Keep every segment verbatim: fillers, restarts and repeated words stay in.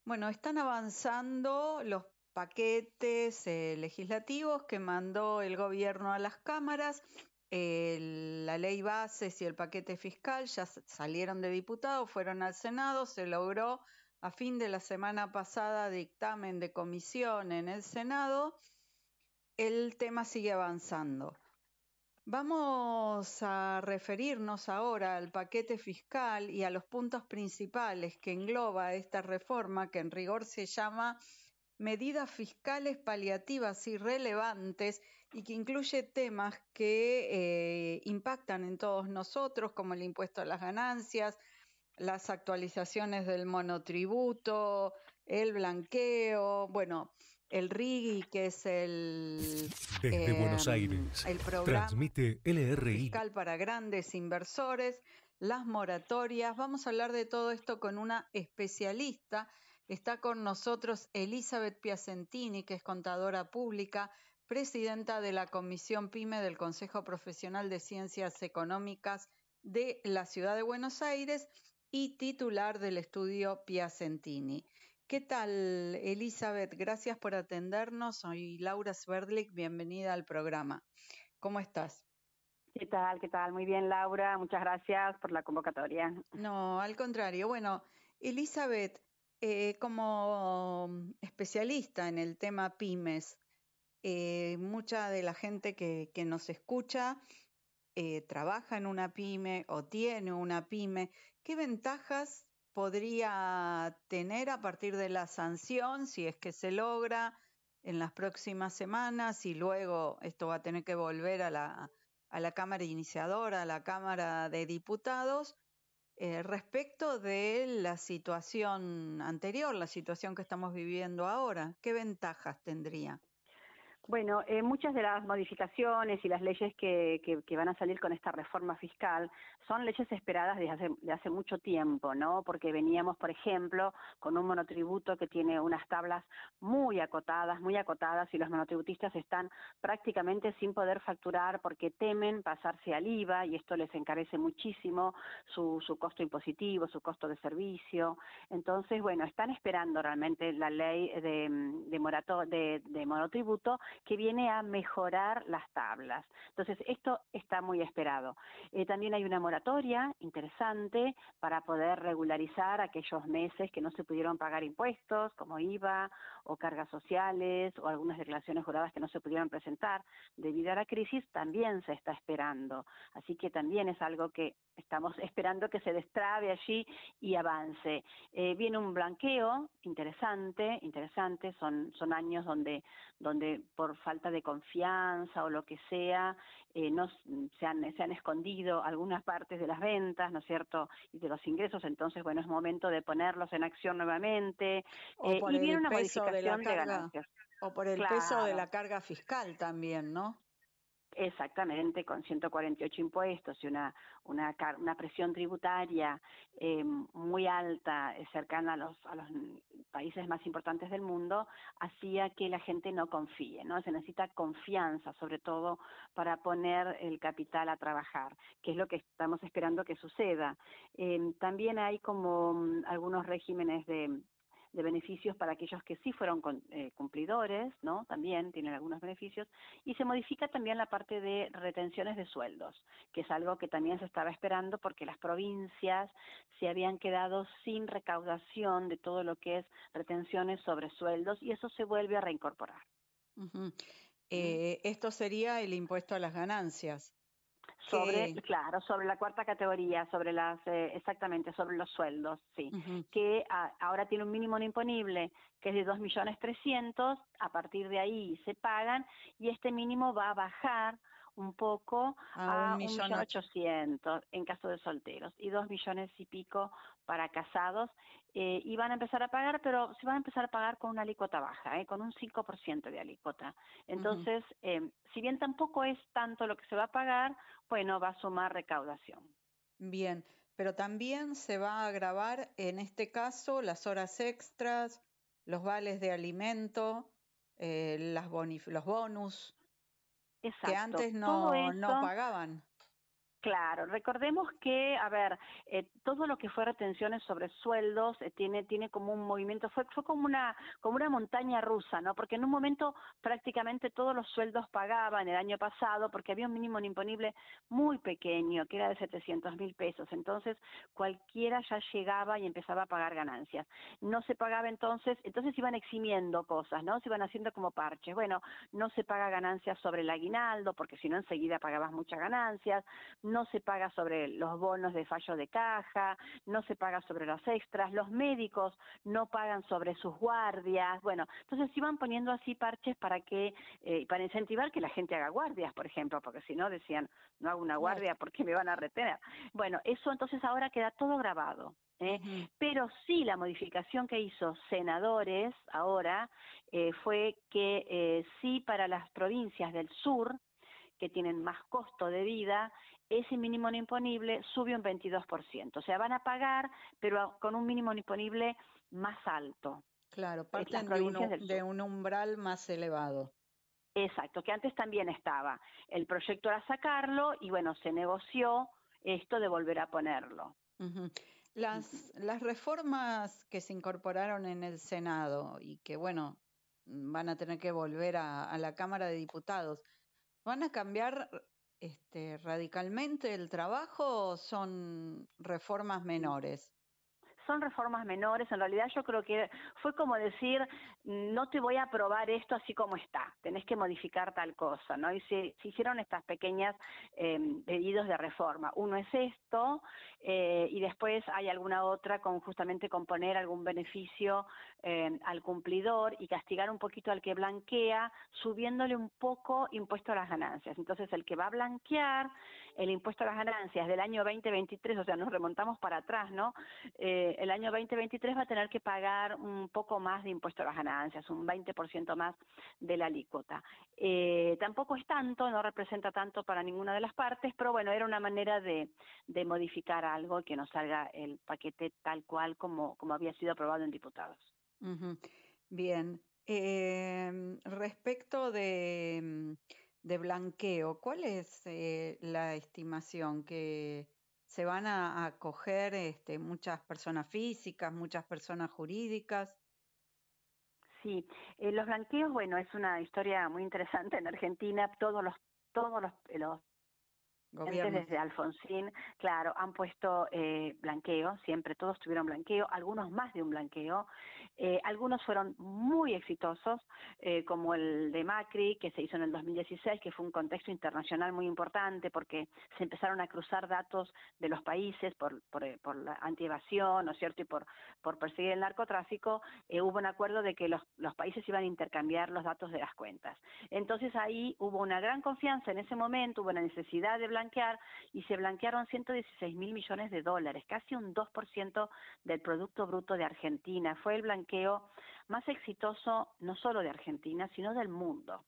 Bueno, están avanzando los paquetes eh, legislativos que mandó el gobierno a las cámaras. El- la ley bases y el paquete fiscal ya s- salieron de diputados, fueron al Senado, se logró a fin de la semana pasada dictamen de comisión en el Senado. El tema sigue avanzando. Vamos a referirnos ahora al paquete fiscal y a los puntos principales que engloba esta reforma, que en rigor se llama medidas fiscales paliativas y relevantes y que incluye temas que eh, impactan en todos nosotros, como el impuesto a las ganancias, las actualizaciones del monotributo, el blanqueo, bueno, el RIGI, que es el, Desde eh, Buenos Aires, el programa transmite L R I. fiscal para grandes inversores, las moratorias. Vamos a hablar de todo esto con una especialista. Está con nosotros Elizabeth Piacentini, que es contadora pública, presidenta de la Comisión PYME del Consejo Profesional de Ciencias Económicas de la Ciudad de Buenos Aires y titular del estudio Piacentini. ¿Qué tal, Elizabeth? Gracias por atendernos. Soy Laura Sverdlik, bienvenida al programa. ¿Cómo estás? ¿Qué tal? ¿Qué tal? Muy bien, Laura. Muchas gracias por la convocatoria. No, al contrario. Bueno, Elizabeth, eh, como especialista en el tema pymes, eh, mucha de la gente que, que nos escucha eh, trabaja en una pyme o tiene una pyme. ¿Qué ventajas podría tener a partir de la sanción, si es que se logra en las próximas semanas y luego esto va a tener que volver a la, a la Cámara Iniciadora, a la Cámara de Diputados, eh, respecto de la situación anterior, la situación que estamos viviendo ahora? ¿Qué ventajas tendría? Bueno, eh, muchas de las modificaciones y las leyes que, que, que van a salir con esta reforma fiscal son leyes esperadas desde hace, de hace mucho tiempo, ¿no? Porque veníamos, por ejemplo, con un monotributo que tiene unas tablas muy acotadas, muy acotadas, y los monotributistas están prácticamente sin poder facturar porque temen pasarse al I V A y esto les encarece muchísimo su, su costo impositivo, su costo de servicio. Entonces, bueno, están esperando realmente la ley de, de, morato, de, de monotributo, que viene a mejorar las tablas. Entonces, esto está muy esperado. Eh, también hay una moratoria interesante para poder regularizar aquellos meses que no se pudieron pagar impuestos, como I V A o cargas sociales o algunas declaraciones juradas que no se pudieron presentar debido a la crisis, también se está esperando. Así que también es algo que estamos esperando que se destrabe allí y avance. Eh, viene un blanqueo interesante, interesante, son, son años donde, donde por falta de confianza o lo que sea, eh, no, se, han, se han escondido algunas partes de las ventas, ¿no es cierto?, y de los ingresos. Entonces, bueno, es momento de ponerlos en acción nuevamente, O eh, por y viene el una peso de la modificación de carga, ganancias. o por el peso de Claro. la carga fiscal también, ¿no? Exactamente, con ciento cuarenta y ocho impuestos y una, una, una presión tributaria eh, muy alta, eh, cercana a los, a los países más importantes del mundo, hacía que la gente no confíe, ¿no? Se necesita confianza, sobre todo para poner el capital a trabajar, que es lo que estamos esperando que suceda. Eh, también hay como um, algunos regímenes de de beneficios para aquellos que sí fueron con, eh, cumplidores, ¿no? También tienen algunos beneficios, y se modifica también la parte de retenciones de sueldos, que es algo que también se estaba esperando porque las provincias se habían quedado sin recaudación de todo lo que es retenciones sobre sueldos, y eso se vuelve a reincorporar. Uh-huh. Eh, esto sería el impuesto a las ganancias. Sobre, Que... claro, sobre la cuarta categoría, sobre las, eh, exactamente, sobre los sueldos, sí, uh-huh. que a, ahora tiene un mínimo no imponible que es de dos millones trescientos, a partir de ahí se pagan, y este mínimo va a bajar un poco a a un un millón millón ocho. ochocientos en caso de solteros, y dos millones y pico para casados, eh, y van a empezar a pagar, pero se van a empezar a pagar con una alícuota baja, eh, con un cinco por ciento de alícuota. Entonces, uh-huh. eh, si bien tampoco es tanto lo que se va a pagar, bueno, va a sumar recaudación. Bien, pero también se va a agravar en este caso las horas extras, los vales de alimento, eh, las bonif- los bonus, Exacto. que antes Todo no, no eso, pagaban. Claro, recordemos que, a ver, eh, todo lo que fue retenciones sobre sueldos eh, tiene tiene como un movimiento, fue fue como una como una montaña rusa, ¿no? Porque en un momento prácticamente todos los sueldos pagaban el año pasado porque había un mínimo imponible muy pequeño, que era de setecientos mil pesos. Entonces, cualquiera ya llegaba y empezaba a pagar ganancias. No se pagaba entonces, entonces iban eximiendo cosas, ¿no? Se iban haciendo como parches. Bueno, no se paga ganancias sobre el aguinaldo, porque si no enseguida pagabas muchas ganancias, no se paga sobre los bonos de fallo de caja, no se paga sobre los extras, los médicos no pagan sobre sus guardias, bueno, entonces iban poniendo así parches para que, eh, para incentivar que la gente haga guardias, por ejemplo, porque si no decían, no hago una Claro. guardia porque me van a retener. Bueno, eso entonces ahora queda todo grabado. ¿Eh? Ujú. Pero sí la modificación que hizo senadores ahora eh, fue que eh, sí para las provincias del sur, que tienen más costo de vida, ese mínimo no imponible sube un veintidós por ciento. O sea, van a pagar, pero con un mínimo no imponible más alto. Claro, Es las parten de provincias uno, del de sur. un umbral más elevado. Exacto, que antes también estaba. El proyecto era sacarlo y bueno, se negoció esto de volver a ponerlo. Ujú. Ujú. Las, las reformas que se incorporaron en el Senado y que, bueno, van a tener que volver a, a la Cámara de Diputados, ¿van a cambiar este, radicalmente el trabajo o son reformas menores? Son reformas menores, en realidad yo creo que fue como decir, no te voy a aprobar esto así como está, tenés que modificar tal cosa, ¿no? Y se, se hicieron estas pequeñas eh, pedidos de reforma. Uno es esto, eh, y después hay alguna otra con justamente con poner algún beneficio eh, al cumplidor y castigar un poquito al que blanquea, subiéndole un poco impuesto a las ganancias. Entonces el que va a blanquear el impuesto a las ganancias del año veinte veintitrés, o sea, nos remontamos para atrás, ¿no? Eh, el año veinte veintitrés va a tener que pagar un poco más de impuesto a las ganancias, un veinte por ciento más de la alícuota. Eh, tampoco es tanto, no representa tanto para ninguna de las partes, pero bueno, era una manera de, de modificar algo que nos salga el paquete tal cual como, como había sido aprobado en diputados. Ujú. Bien. Em, respecto de, mm, de blanqueo, ¿cuál es eh, la estimación que se van a acoger este, muchas personas físicas, muchas personas jurídicas? Sí, eh, los blanqueos, bueno, es una historia muy interesante en Argentina. Todos los, todos los, los Gobiernos. desde Alfonsín, claro, han puesto eh, blanqueo, siempre todos tuvieron blanqueo, algunos más de un blanqueo, eh, algunos fueron muy exitosos, eh, como el de Macri, que se hizo en el dos mil dieciséis, que fue un contexto internacional muy importante porque se empezaron a cruzar datos de los países por, por, eh, por la antievasión, ¿no es cierto?, y por, por perseguir el narcotráfico, eh, hubo un acuerdo de que los, los países iban a intercambiar los datos de las cuentas. Entonces ahí hubo una gran confianza en ese momento, hubo una necesidad de blanquear, y se blanquearon ciento dieciséis mil millones de dólares, casi un dos por ciento del Producto Bruto de Argentina. Fue el blanqueo más exitoso no solo de Argentina, sino del mundo.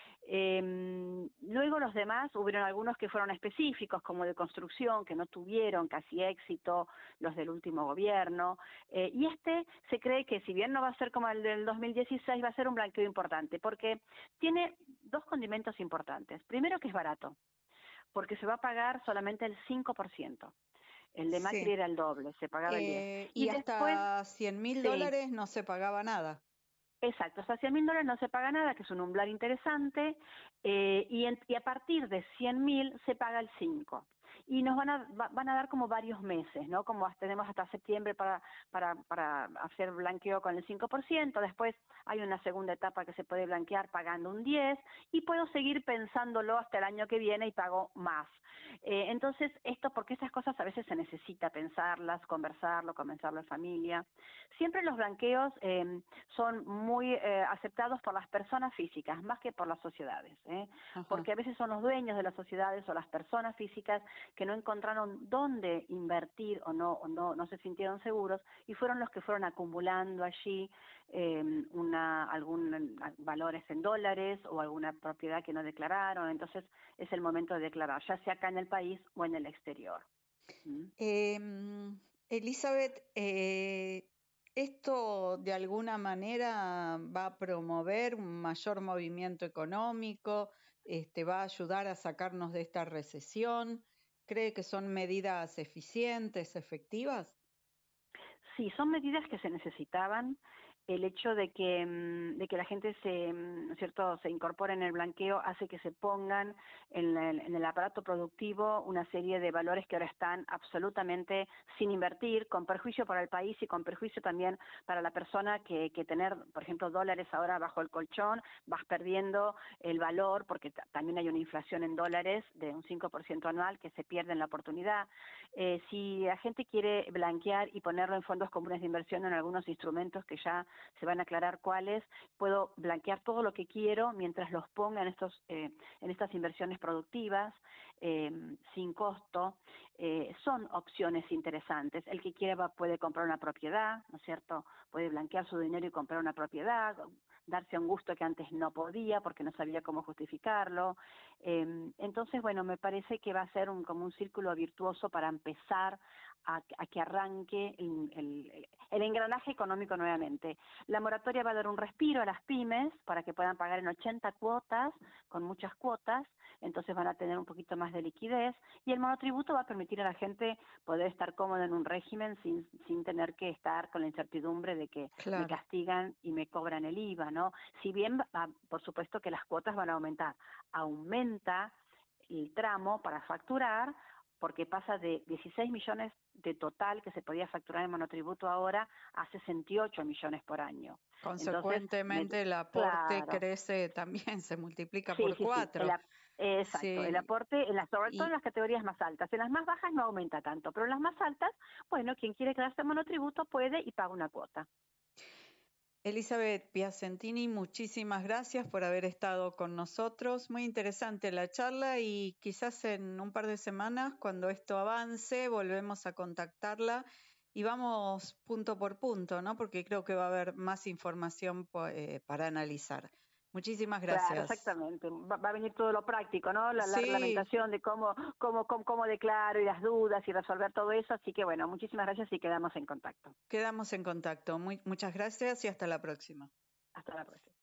Eh, luego los demás, hubieron algunos que fueron específicos, como de construcción, que no tuvieron casi éxito, los del último gobierno, eh, y este se cree que si bien no va a ser como el del dos mil dieciséis, va a ser un blanqueo importante, porque tiene dos condimentos importantes. Primero, que es barato, porque se va a pagar solamente el cinco por ciento. El de Macri Sí. era el doble, se pagaba el diez por ciento. Eh, Y y después, hasta cien mil sí, dólares no se pagaba nada. exacto, hasta cien mil dólares no se paga nada, que es un umbral interesante, eh, y, en, y a partir de cien mil se paga el cinco. Y nos van a, va, van a dar como varios meses, ¿no? Como hasta, tenemos hasta septiembre para, para, para hacer blanqueo con el cinco por ciento, después hay una segunda etapa que se puede blanquear pagando un diez por ciento, y puedo seguir pensándolo hasta el año que viene y pago más. Eh, entonces, esto, porque esas cosas a veces se necesita pensarlas, conversarlo, comenzarlo en familia. Siempre los blanqueos eh, son muy eh, aceptados por las personas físicas, más que por las sociedades, ¿eh? Ajá. Porque a veces son los dueños de las sociedades o las personas físicas que no encontraron dónde invertir o no, o no, no se sintieron seguros, y fueron los que fueron acumulando allí eh, una, algún valores en dólares o alguna propiedad que no declararon. Entonces es el momento de declarar, ya sea acá en el país o en el exterior. ¿Mm? Em, Elizabeth, eh, ¿esto de alguna manera va a promover un mayor movimiento económico? Este, ¿va a ayudar a sacarnos de esta recesión? ¿Cree que son medidas eficientes, efectivas? Sí, son medidas que se necesitaban. El hecho de que, mm, de que la gente se, mm, ¿no es cierto?, se incorpore en el blanqueo hace que se pongan en el, en el aparato productivo una serie de valores que ahora están absolutamente sin invertir, con perjuicio para el país y con perjuicio también para la persona que, que tener, por ejemplo, dólares ahora bajo el colchón, vas perdiendo el valor porque también hay una inflación en dólares de un cinco por ciento anual que se pierde en la oportunidad. Eh, si la gente quiere blanquear y ponerlo en fondos comunes de inversión en algunos instrumentos que ya se van a aclarar cuáles, puedo blanquear todo lo que quiero mientras los ponga en estos eh, en estas inversiones productivas eh, sin costo. Eh, son opciones interesantes. El que quiera va, puede comprar una propiedad, ¿no es cierto? Puede blanquear su dinero y comprar una propiedad, darse un gusto que antes no podía porque no sabía cómo justificarlo. Eh, entonces, bueno, me parece que va a ser un, como un círculo virtuoso para empezar a, a que arranque el, el, el engranaje económico nuevamente. La moratoria va a dar un respiro a las pymes para que puedan pagar en ochenta cuotas, con muchas cuotas, entonces van a tener un poquito más de liquidez, y el monotributo va a permitir a la gente poder estar cómoda en un régimen sin, sin tener que estar con la incertidumbre de que me Claro. castigan y me cobran el I V A, ¿no? Si bien, va, por supuesto que las cuotas van a aumentar, aumenta el tramo para facturar, porque pasa de dieciséis millones de total que se podía facturar en monotributo ahora a sesenta y ocho millones por año. Entonces, me, Consecuentemente, el aporte claro, crece también, se multiplica sí, por sí, sí, el, cuatro. exacto, el Sí, aporte, en las, sobre todo en y las categorías más altas. En las más bajas no aumenta tanto, pero en las más altas, bueno, quien quiere quedarse en monotributo puede y paga una cuota. Elizabeth Piacentini, muchísimas gracias por haber estado con nosotros. Muy interesante la charla y quizás en un par de semanas, cuando esto avance, volvemos a contactarla y vamos punto por punto, ¿no? Porque creo que va a haber más información eh, para analizar. Muchísimas Claro, gracias. exactamente. Va, va a venir todo lo práctico, ¿no? La, la Sí, reglamentación de cómo, cómo, cómo, cómo declaro y las dudas y resolver todo eso. Así que bueno, muchísimas gracias y quedamos en contacto. quedamos en contacto. Muy, muchas gracias y hasta la próxima. Hasta la próxima.